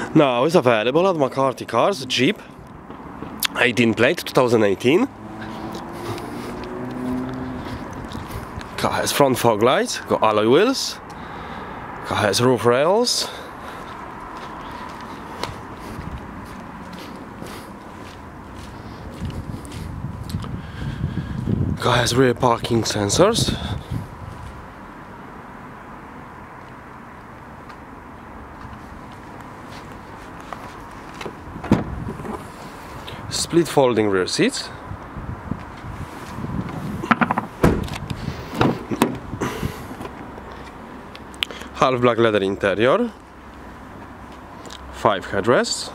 Now it's available at McCarthy Cars, Jeep, 18 plate, 2018. Car has front fog lights, got alloy wheels, car has roof rails. Car has rear parking sensors. Split folding rear seats. Half black leather interior. 5 headrests.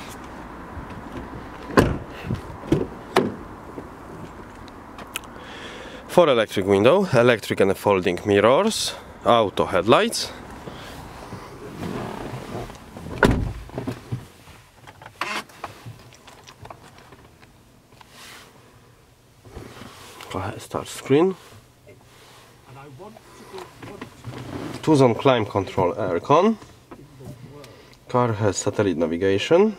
Four electric window, electric and folding mirrors, auto headlights. Start screen. 2-zone climate control aircon. Car has satellite navigation.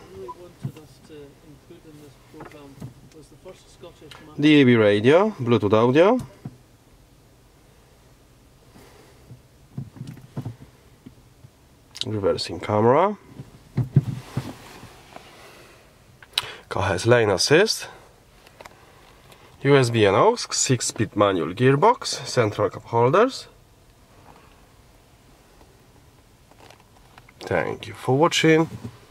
DAB radio, Bluetooth audio. Reversing camera. Car has lane assist. USB and aux, 6-speed manual gearbox, central cup holders. Thank you for watching.